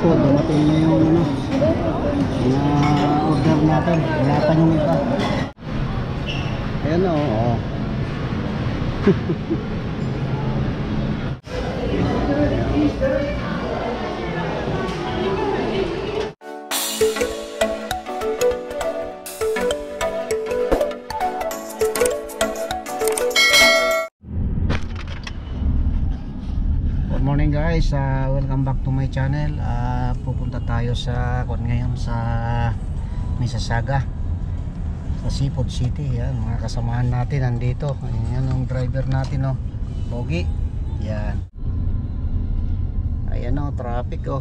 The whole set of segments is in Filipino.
po, dumating na yung ano, na order natin. Wala pa yung iba. Ayan o. Oh. Good morning guys, welcome back to my channel. Pupunta tayo sa ngayon sa Mississauga, sa Seafood City. Yan, mga kasamahan natin nandito. Ayan ang driver natin, oh, Pogi. Yan. Ayan o, traffic oh.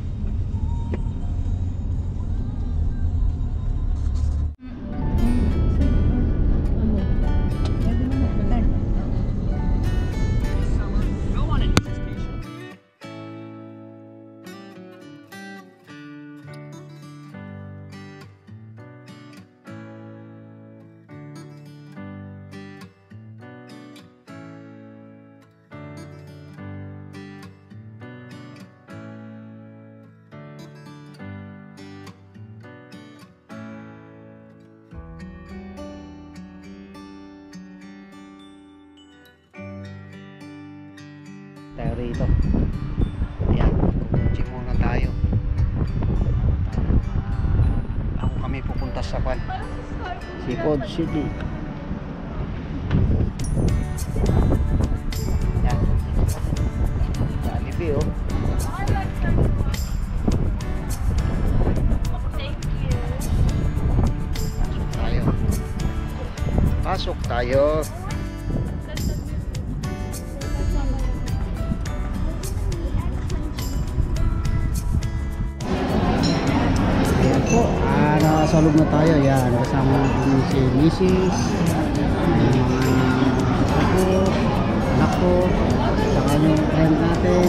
Tayo rito. Ayan, check muna tayo. Ako kami pupunta sa Seafood City. Ayan, Jollibee oh. Pasok tayo. Nakasalog na tayo. Yan, kasama natin si Mrs. Anak ko, saka yung friend natin.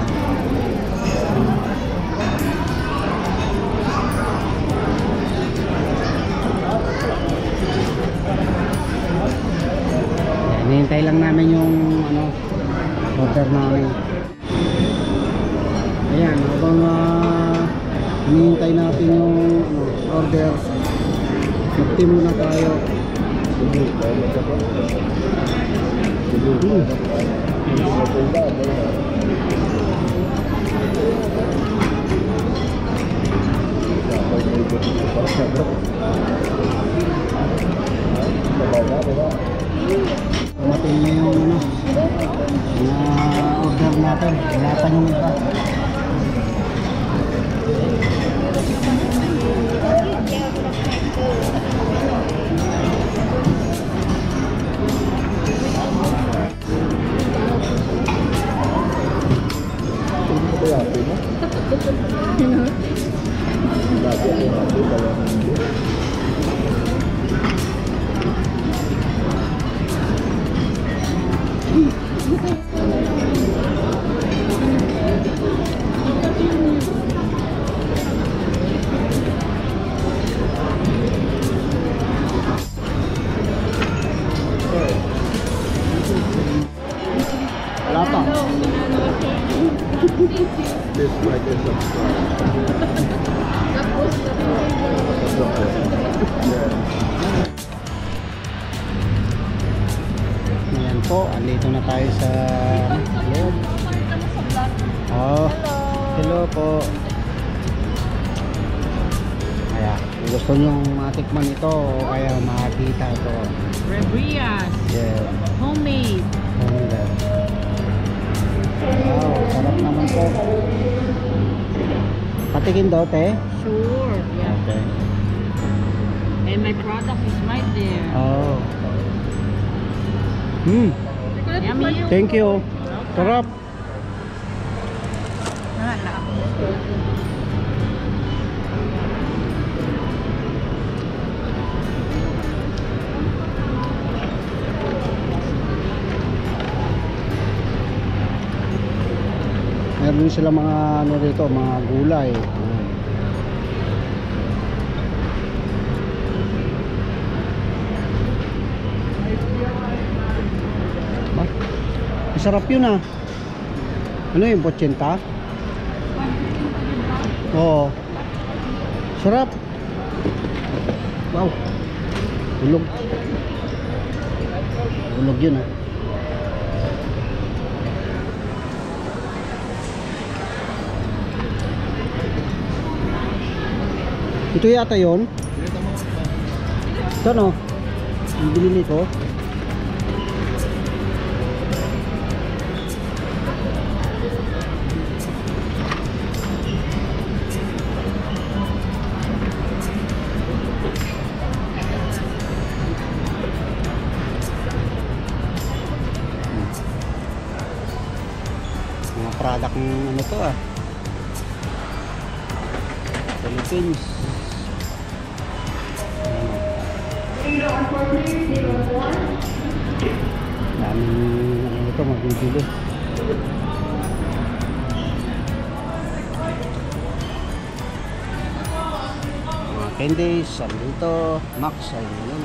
Hinihintay lang namin yung order namin. Ayan, habang hinihintay natin yung order, magti muna tayo. Dumating na yung na order natin. Wala pa yung iba. Wala pa. This like is Ayan po, andito na tayo sa loob. Oh, hello po. Kaya, kung gusto nyo matikman ito o kaya makakita ito. Rebrias. Yeah. Homemade. Homemade. Wow, sarap naman po. Patikin daw, te? Sure, yeah. Okay. And my product is right there. Oh. Yummy. Thank you. Sarap. Meron din sila mga ano rito, mga gulay. Masarap yun ah. Ano yung 80? Oo. Sarap. Wow. Ulog. Ulog yun ah. Ito yata yun. Ito no. Yung binili ko. Mga product ng ano to ah. Philippines. Daming ano ito mabibili. Mga candies, dito, Max, ayun yun.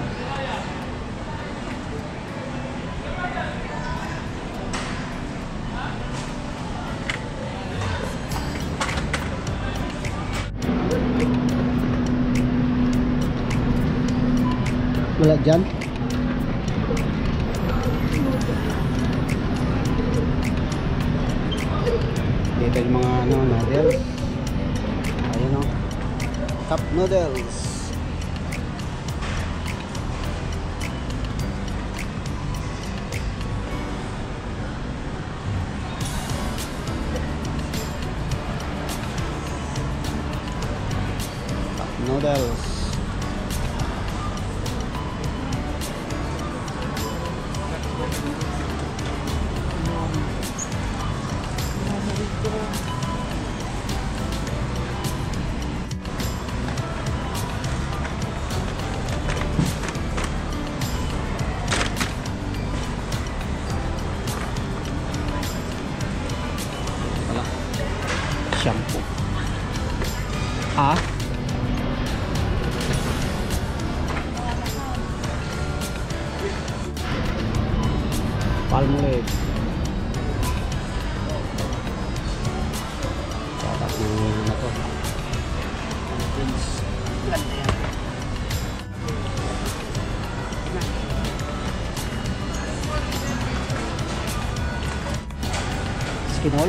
Wala dyan. Dito yung mga ano, noodles. Ayun o. Cup noodles. Cup noodles. Shampoo. Ah? Palmolive. Tatak ng na to. Ganda yan. Skinol.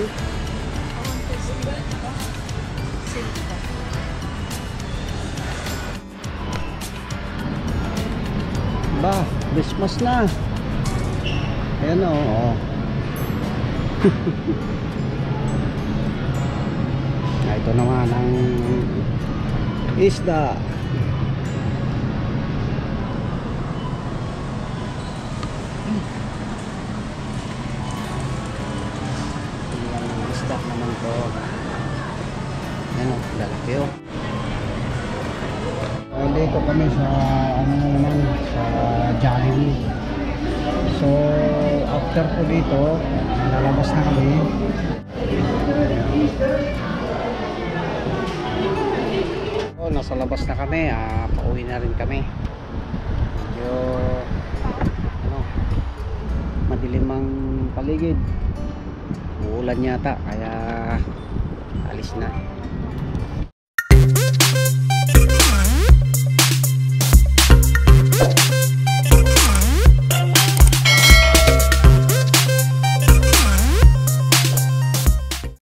Ba, Christmas na. Ayan o. Oh. Ito naman ang isda. Tingnan ang isda naman to. Ayan o, lalaki o. Dito kami sa ano naman sa Jollibee. So after po dito lalabas na kami. So nasa labas na kami, pauwi na rin kami. Medyo ano, madilim ang paligid, uulan yata kaya alis na.